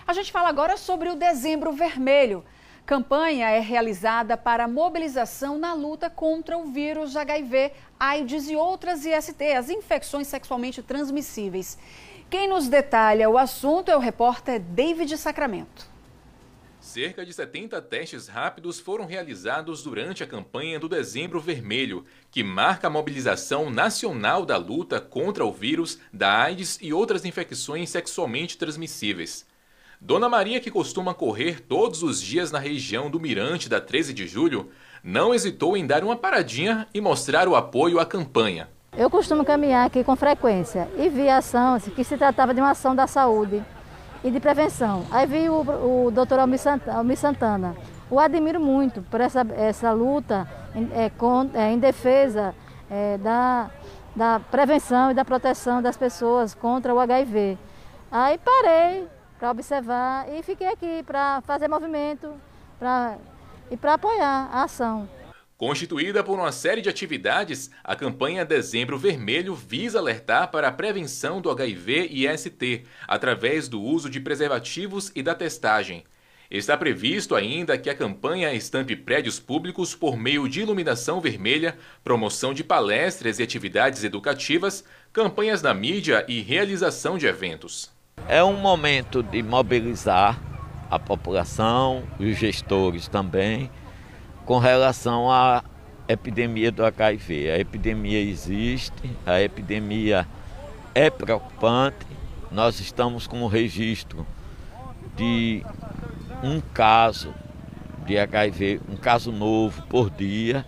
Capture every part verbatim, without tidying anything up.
A gente fala agora sobre o Dezembro Vermelho. Campanha é realizada para mobilização na luta contra o vírus H I V, AIDS e outras I S T, as infecções sexualmente transmissíveis. Quem nos detalha o assunto é o repórter David Sacramento. Cerca de setenta testes rápidos foram realizados durante a campanha do Dezembro Vermelho, que marca a mobilização nacional da luta contra o vírus da AIDS e outras infecções sexualmente transmissíveis. Dona Maria, que costuma correr todos os dias na região do Mirante da treze de julho, não hesitou em dar uma paradinha e mostrar o apoio à campanha. Eu costumo caminhar aqui com frequência e vi a ação que se tratava de uma ação da saúde e de prevenção. Aí vi o, o doutor Almir Santana. O admiro muito por essa, essa luta em, é, com, é, em defesa é, da, da prevenção e da proteção das pessoas contra o H I V. Aí parei para observar e fiquei aqui para fazer movimento pra, e para apoiar a ação. Constituída por uma série de atividades, a campanha Dezembro Vermelho visa alertar para a prevenção do H I V e I S T, através do uso de preservativos e da testagem. Está previsto ainda que a campanha estampe prédios públicos por meio de iluminação vermelha, promoção de palestras e atividades educativas, campanhas na mídia e realização de eventos. É um momento de mobilizar a população, os gestores também, com relação à epidemia do H I V. A epidemia existe, a epidemia é preocupante. Nós estamos com o registro de um caso de H I V, um caso novo por dia.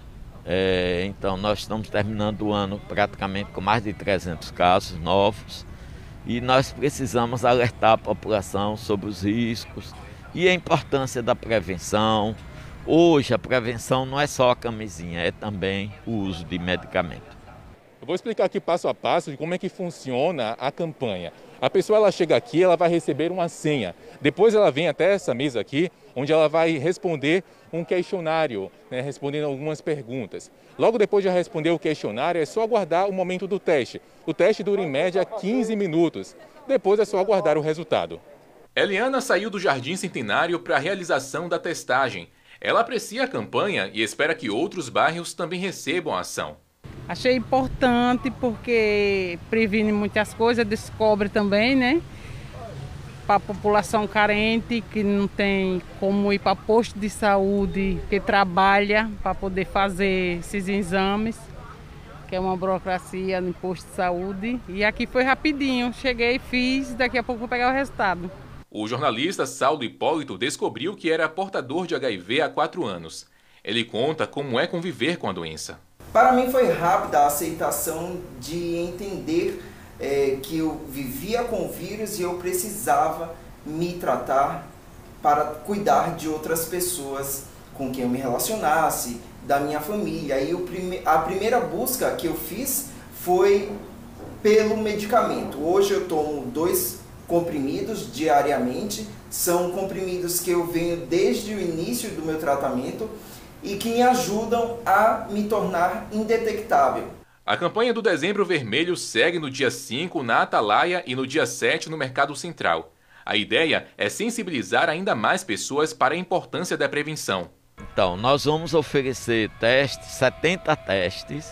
É, então nós estamos terminando o ano praticamente com mais de trezentos casos novos. E nós precisamos alertar a população sobre os riscos e a importância da prevenção. Hoje a prevenção não é só a camisinha, é também o uso de medicamento. Eu vou explicar aqui passo a passo de como é que funciona a campanha. A pessoa ela chega aqui, ela vai receber uma senha. Depois ela vem até essa mesa aqui, onde ela vai responder um questionário, né, respondendo algumas perguntas. Logo depois de responder o questionário, é só aguardar o momento do teste. O teste dura em média quinze minutos. Depois é só aguardar o resultado. Eliana saiu do Jardim Centenário para a realização da testagem. Ela aprecia a campanha e espera que outros bairros também recebam a ação. Achei importante porque previne muitas coisas, descobre também, né? Para a população carente que não tem como ir para posto de saúde, que trabalha para poder fazer esses exames, que é uma burocracia no posto de saúde. E aqui foi rapidinho, cheguei, fiz, daqui a pouco vou pegar o resultado. O jornalista Saulo Hipólito descobriu que era portador de H I V há quatro anos. Ele conta como é conviver com a doença. Para mim foi rápida a aceitação de entender é, que eu vivia com o vírus e eu precisava me tratar para cuidar de outras pessoas com quem eu me relacionasse, da minha família. E o prime- a primeira busca que eu fiz foi pelo medicamento. Hoje eu tomo dois comprimidos diariamente, são comprimidos que eu venho desde o início do meu tratamento e que me ajudam a me tornar indetectável. A campanha do Dezembro Vermelho segue no dia cinco na Atalaia e no dia sete no Mercado Central. A ideia é sensibilizar ainda mais pessoas para a importância da prevenção. Então, nós vamos oferecer testes, setenta testes.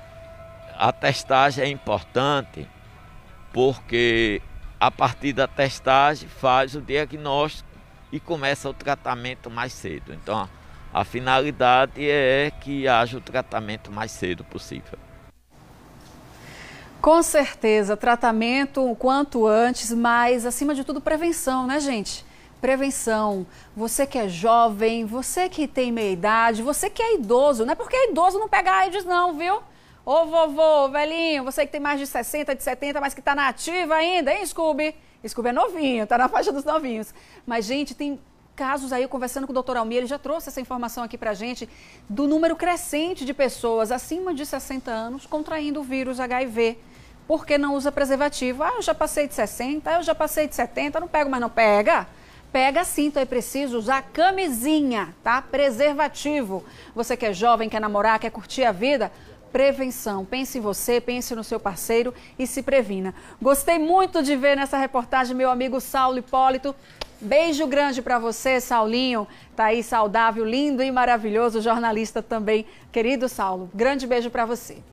A testagem é importante porque a partir da testagem faz o diagnóstico e começa o tratamento mais cedo. Então, a finalidade é que haja o tratamento mais cedo possível. Com certeza, tratamento o quanto antes, mas acima de tudo prevenção, né, gente? Prevenção. Você que é jovem, você que tem meia idade, você que é idoso, não é porque é idoso não pega AIDS não, viu? Ô vovô, velhinho, você que tem mais de sessenta, de setenta, mas que tá na ativa ainda, hein, Scooby? Scooby é novinho, tá na faixa dos novinhos. Mas, gente, tem casos aí, conversando com o doutor Almir, ele já trouxe essa informação aqui pra gente, do número crescente de pessoas acima de sessenta anos contraindo o vírus H I V. Porque não usa preservativo. Ah, eu já passei de sessenta, eu já passei de setenta, não pego, mas não pega. Pega sim, então é preciso usar camisinha, tá? Preservativo. Você que é jovem, quer namorar, quer curtir a vida, prevenção. Pense em você, pense no seu parceiro e se previna. Gostei muito de ver nessa reportagem meu amigo Saulo Hipólito. Beijo grande para você, Saulinho. Tá aí saudável, lindo e maravilhoso, jornalista também. Querido Saulo, grande beijo para você.